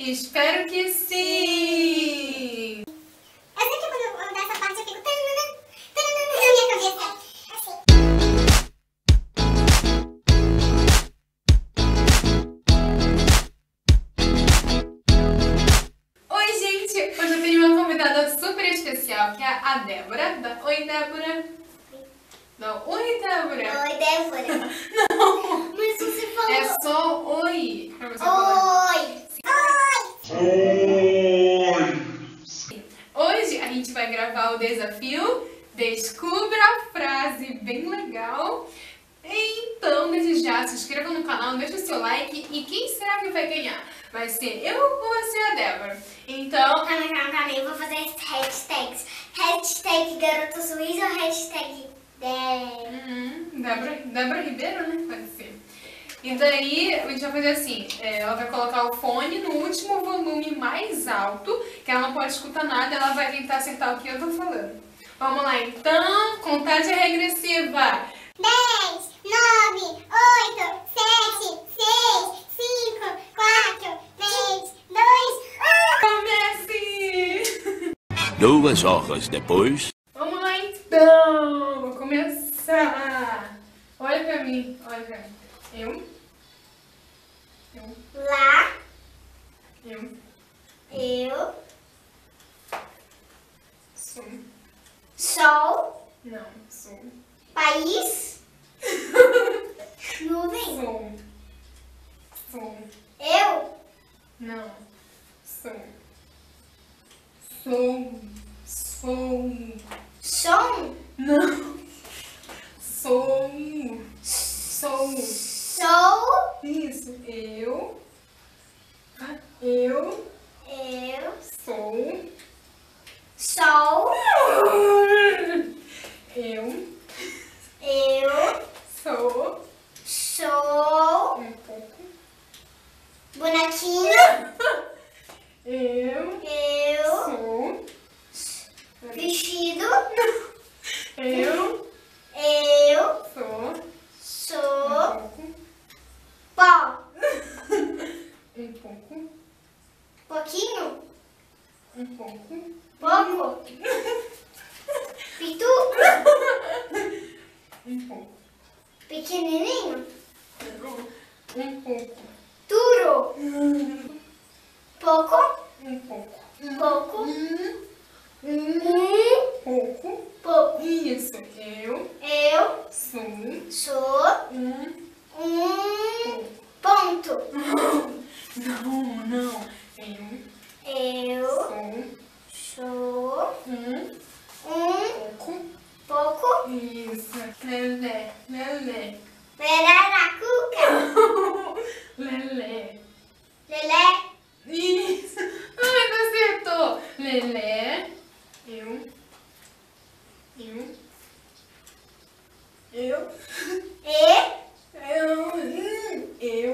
Espero que sim! Eu sei que quando eu dar essa parte eu fico tananana, tananana na minha cabeça. Assim. Oi, gente! Hoje eu tenho uma convidada super especial, que é a Débora. Oi, Débora! Não, oi, Débora! Oi, Débora. Não! Mas você falou... É só oi! Pra você falar. Oi! Oi! Hoje a gente vai gravar o desafio Descubra a Frase, bem legal. Então, desde já, se inscreva no canal, deixa o seu like e quem será que vai ganhar? Vai ser eu ou vai ser a Débora? Então... Calma, eu vou fazer hashtags. Hashtag Garota Suíça ou hashtag Débora Ribeiro, né? Pode ser. E daí, a gente vai fazer assim, ela vai colocar o fone no último volume mais alto, que ela não pode escutar nada, ela vai tentar acertar o que eu tô falando. Vamos lá, então, contagem regressiva. 10, 9, 8, 7, 6, 5, 4, 3, 2, 1. Comece! 2 horas depois. Vamos lá, então, vou começar. Olha pra mim, olha pra mim. Eu. Lá. Eu. Sou. Sol. Não, sou. País. Nuvem. Sou. Eu. Não. Sou. Som. Não. Sou. Sou. Isso. Eu. Sou. Sol. Eu. Sou. Um pouco. Bonequinho. Eu. Sou. Vestido. Eu. Sou. Um pouco. Pó. Um pouco. Pouquinho. Um pouco. Pouco. Pitu. Um pouco. Pequenininho. Um pouco. Duro. Pouco. Um pouco. Pouco. Pouco. Isso. Eu sou Sou. pouco. Ponto. Não. Eu Sou sou pouco. pouco. Isso. Lelé. Veraracuca. Lelé. Lelé. Isso. Ai, não acertou. Lelé. Eu. E. Eu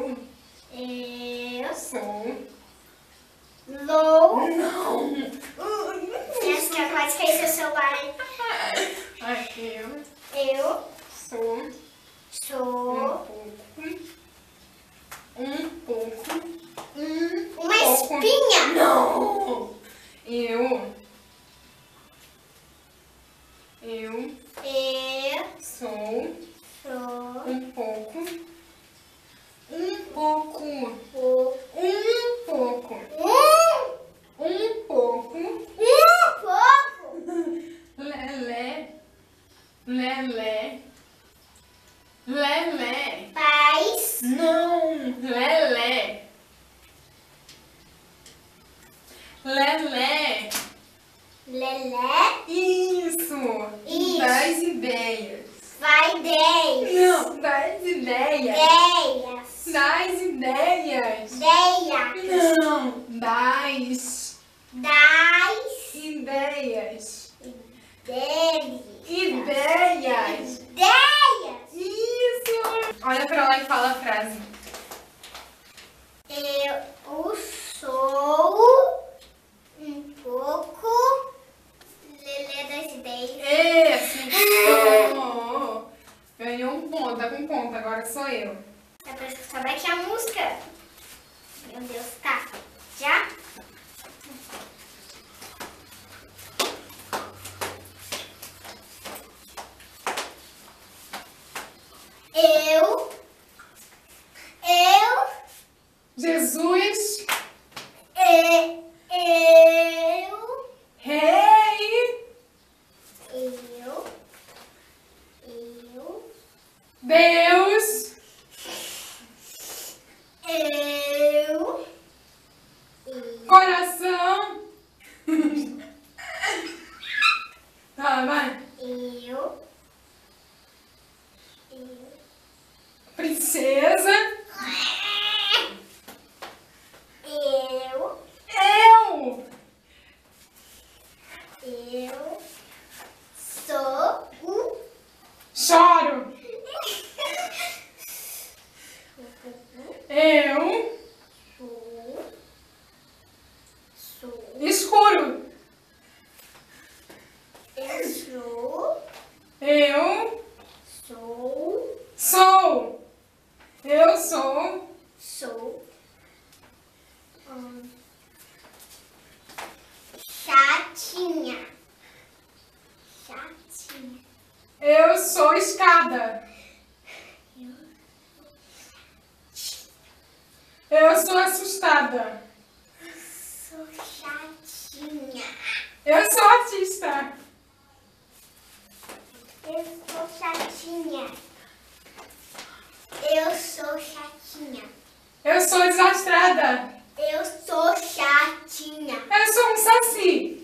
sou. Lou. Não. Acho que quase caiu seu celular. Ai, eu Eu sou um pouco. uma espinha. Não. Eu sou um pouco. Lelé. Paz. Não. Lelé. Lelé. Isso. Isso. Das ideias. Vai 10. Não, das ideias. 10. Das ideias. 10. Não, das ideias. Ideias. 10. Isso. Olha pra lá e fala a frase. Eu sou um pouco Lelé das ideias. Esse. Ganhou um ponto, tá com ponto, agora sou eu. É pra escutar daqui a música. Meu Deus, tá. Já? Jesus. Eu. Rei. Deus. Coração. Tá, vai. Princesa. Eu sou o Choro. Eu sou escuro. eu sou Eu sou sou. Eu sou sou chatinha. eu sou escada. Eu sou assustada. Sou chatinha. Eu sou artista. Eu sou chatinha. Eu sou chatinha. Eu sou desastrada. Eu sou chatinha. Eu sou um saci.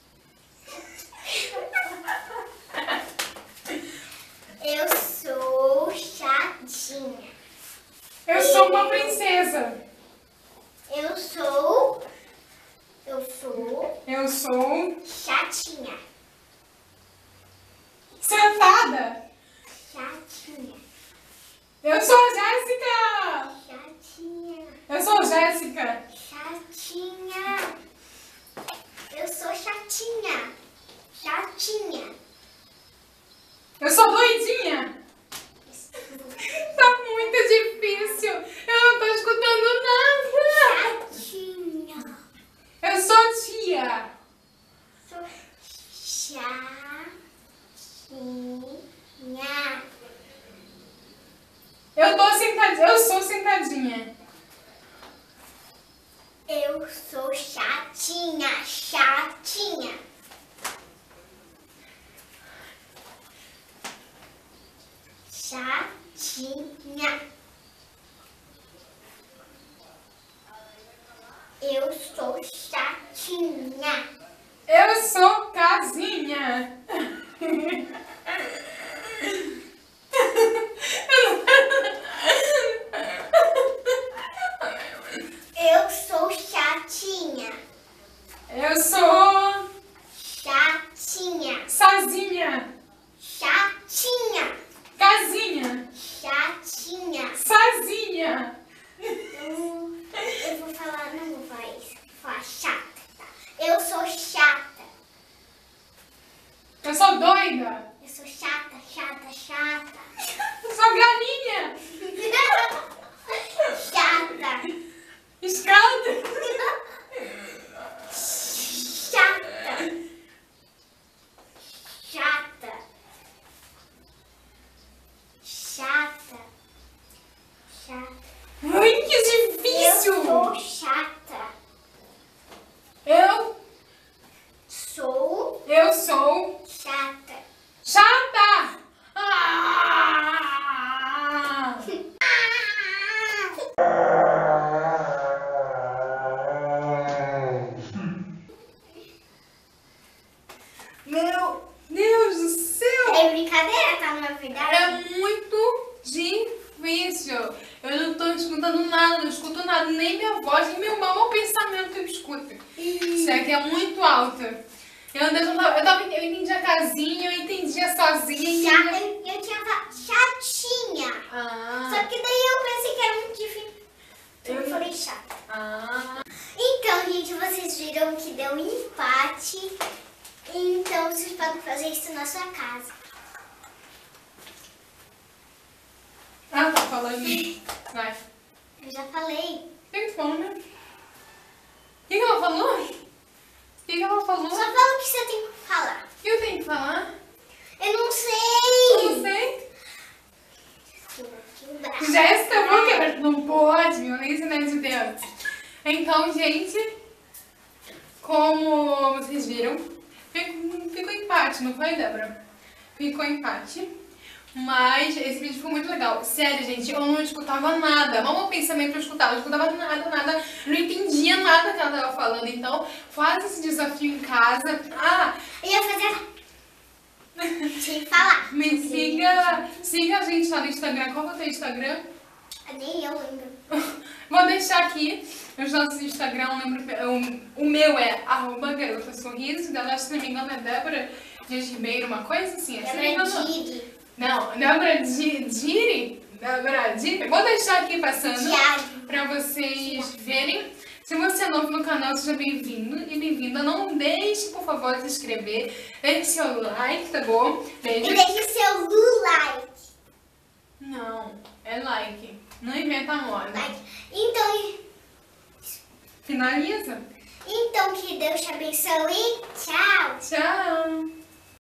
Eu sou chatinha. Eu sou uma princesa. Eu sou Eu sou chatinha. sentada. Chatinha. Eu sou a Jéssica. Chatinha. Eu sou Jéssica. Chatinha. Eu sou chatinha. Chatinha. Eu sou doidinha. Tá muito difícil. Eu não tô escutando nada. Chatinha. Eu sou tia. Sou chatinha. Eu sou sentadinha. Eu sou chatinha. Chatinha. Chatinha. Eu sou chatinha. Eu sou casinha. Eu sou chatinha. Eu sou Chatinha. sazinha. Chatinha. Casinha. Chatinha. Sazinha. Eu vou falar, não vou falar isso. Vou falar chata. Tá? Eu sou chata. Eu sou doida. Eu sou chata, chata, chata. Eu sou galinha. Chata. Escada. Chata. Chata. Chata. Chata. Ai, que Eu difícil. sou chata. Eu Sou sou chata. chata. Meu Deus do céu. É brincadeira, tá? Não é verdade? É muito difícil. Eu não tô escutando nada, não escuto nada, nem minha voz, nem meu mal, o pensamento que eu escuto. Isso aqui é muito alto. Eu entendi a casinha, eu entendi a sozinha. Eu tinha falado chatinha. Só que daí eu pensei que era muito difícil. Eu falei chata. Então, gente, vocês viram que deu um empate. Então, vocês podem fazer isso na sua casa. Ah, tá falando. Vai. Eu já falei. Tem fome. O que ela falou? O que ela falou? Só fala o que você tem que falar. O que eu tenho que falar? Eu não Eu sei. não sei. Escreva aqui. Jéssica, vou quebrar. Não pode, violência, né, de Deus. Então, gente, como vocês viram, ficou empate, não foi, Débora? Ficou empate. Mas esse vídeo ficou muito legal. Sério, gente, eu não escutava nada. Mal pensamento eu escutava. Não escutava nada. Não entendia nada que ela tava falando. Então, faz esse desafio em casa. Eu ia fazer... Sem falar. Me siga a gente lá no Instagram. Qual é o teu Instagram? Nem eu lembro. Vou deixar aqui os nossos Instagram. O meu é @garotasorriso. Se não me engano é Débora de Ribeiro, uma coisa assim. Débora Diri. Vou deixar aqui passando pra vocês verem. Se você é novo no canal, seja bem-vindo e bem-vinda. Não deixe, por favor, de se inscrever. Deixe seu like, tá bom? Beijo. E deixe seu like. Não, é like. Não inventa moda. Like. Então... Finaliza. Então, que Deus te abençoe. Tchau. Tchau.